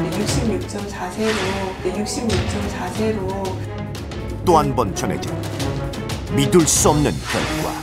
66.4세로 또 한 번 전해진 믿을 수 없는 결과.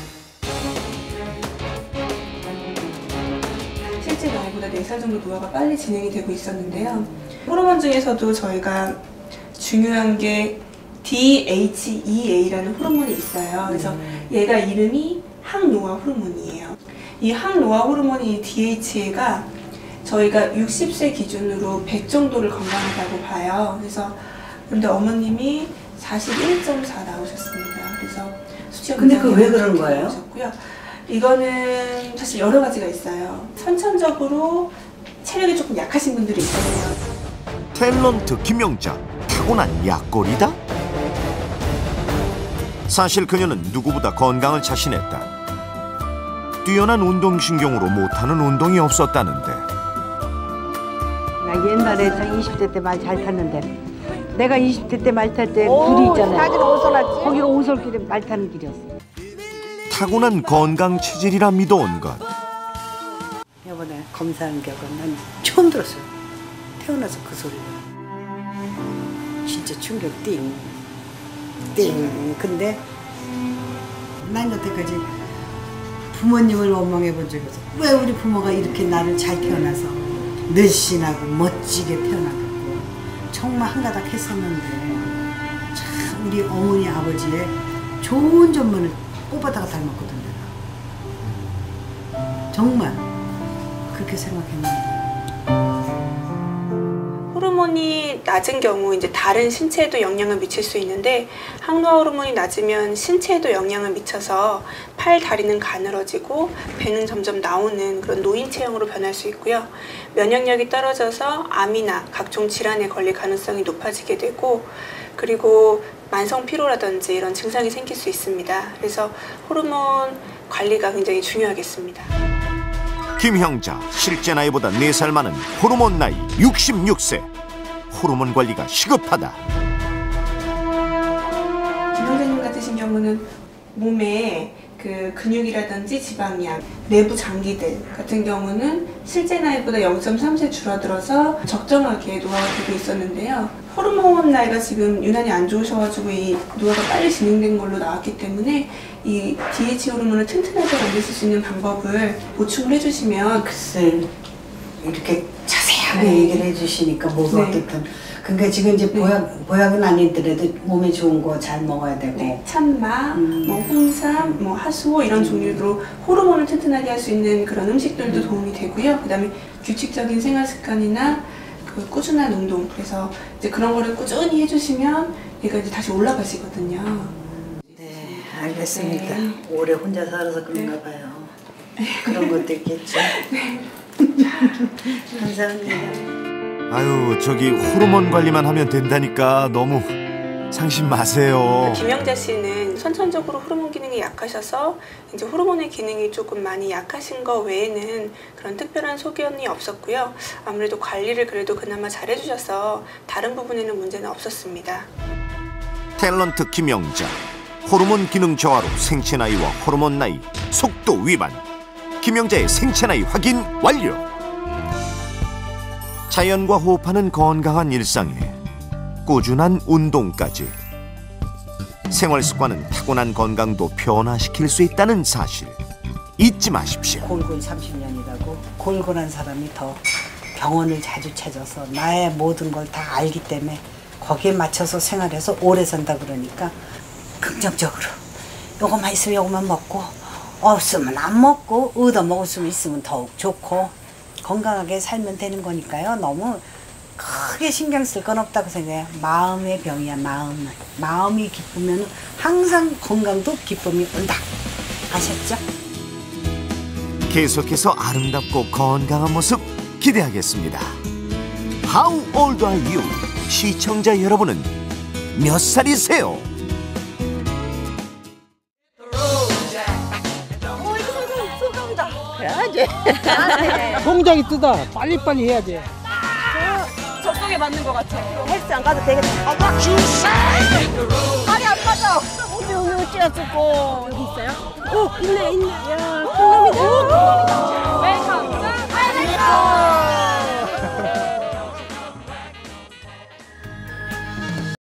실제 나이보다 4살 정도 노화가 빨리 진행이 되고 있었는데요. 호르몬 중에서도 저희가 중요한 게 DHEA라는 호르몬이 있어요. 그래서 얘가 이름이 항노화 호르몬이에요. 이 항노화 호르몬이 DHEA가 저희가 60세 기준으로 100 정도를 건강하다고 봐요. 그래서 근데 어머님이 41.4 나오셨습니다. 그래서 수치가 근데 그 왜 그런 거예요? 나오셨고요. 이거는 사실 여러 가지가 있어요. 선천적으로 체력이 조금 약하신 분들이 있거든요. 탤런트 김영자, 타고난 약골이다? 사실 그녀는 누구보다 건강을 자신했다. 뛰어난 운동신경으로 못하는 운동이 없었다는데. 나 옛날에 20대 때 말 잘 탔는데, 내가 20대 때 말 탈 때 굴이 있잖아요. 거기가 오솔길에 말 타는 길이었어. 타고난 건강 체질이라 믿어온 것. 이번에 검사한 격은 난 처음 들었어요. 태어나서 그 소리를. 진짜 충격 띵. 근데 난 여태까지 부모님을 원망해 본 적이 없어. 왜 우리 부모가 이렇게 나를 잘 태어나서 늘씬하고 멋지게 태어나고 정말 한가닥 했었는데 참 우리 어머니 아버지의 좋은 점만을 뽑아다가 닮았거든 내가. 정말 그렇게 생각했는데. 호르몬이 낮은 경우 이제 다른 신체에도 영향을 미칠 수 있는데 항노화 호르몬이 낮으면 신체에도 영향을 미쳐서 팔, 다리는 가늘어지고 배는 점점 나오는 그런 노인 체형으로 변할 수 있고요. 면역력이 떨어져서 암이나 각종 질환에 걸릴 가능성이 높아지게 되고 그리고 만성 피로라든지 이런 증상이 생길 수 있습니다. 그래서 호르몬 관리가 굉장히 중요하겠습니다. 김형자, 실제 나이보다 4살 많은 호르몬 나이 66세. 호르몬 관리가 시급하다. 김형자님 같으신 경우는 몸에 그 근육이라든지 지방량, 내부 장기들 같은 경우는 실제 나이보다 0.3세 줄어들어서 적정하게 노화가 되고 있었는데요. 호르몬 나이가 지금 유난히 안 좋으셔가지고 이 노화가 빨리 진행된 걸로 나왔기 때문에 이 DHA 호르몬을 튼튼하게 만드실 수 있는 방법을 보충을 해주시면. 글쎄 이렇게 자세하게 얘기를 해주시니까 뭐가 어떻든. 그러니까 지금 이제 보약은 아니더라도 몸에 좋은 거 잘 먹어야 되고. 참마, 뭐 홍삼, 뭐 하수오 이런 종류로 호르몬을 튼튼하게 할 수 있는 그런 음식들도 도움이 되고요. 그다음에 규칙적인 생활 습관이나 그 꾸준한 운동. 그래서 이제 그런 거를 꾸준히 해주시면 얘가 이제 다시 올라가시거든요. 네, 알겠습니다. 오래 혼자 살아서 그런가 봐요. 그런 것도 있겠죠. 감사합니다. 아유, 저기 호르몬 관리만 하면 된다니까 너무 상심 마세요. 김영자 씨는 선천적으로 호르몬 기능이 약하셔서 이제 호르몬의 기능이 조금 많이 약하신 거 외에는 그런 특별한 소견이 없었고요. 아무래도 관리를 그래도 그나마 잘 해주셔서 다른 부분에는 문제는 없었습니다. 탤런트 김영자, 호르몬 기능 저하로 생체 나이와 호르몬 나이, 속도 위반. 김영자의 생체 나이 확인 완료. 자연과 호흡하는 건강한 일상에 꾸준한 운동까지. 생활 습관은 타고난 건강도 변화시킬 수 있다는 사실 잊지 마십시오. 골골 30년이라고 골골한 사람이 더 병원을 자주 찾아서 나의 모든 걸 다 알기 때문에 거기에 맞춰서 생활해서 오래 산다 그러니까 긍정적으로 요것만 있으면 요것만 먹고 없으면 안 먹고 얻어 먹을 수 있으면 더욱 좋고 건강하게 살면 되는 거니까요. 너무 크게 신경 쓸 건 없다고 생각해요. 마음의 병이야, 마음은. 마음이 기쁘면 항상 건강도 기쁨이 온다. 아셨죠? 계속해서 아름답고 건강한 모습 기대하겠습니다. How old are you? 시청자 여러분은 몇 살이세요? 해야지. 통장이 뜨다. 빨리빨리 해야 돼. 적성에 맞는 것 같아. 헬스 안 가도 되겠다. 다리 안 빠져. 오늘 어찌했었고. 여기 있어요? 있네. 야, 감사합니다. 웰컴.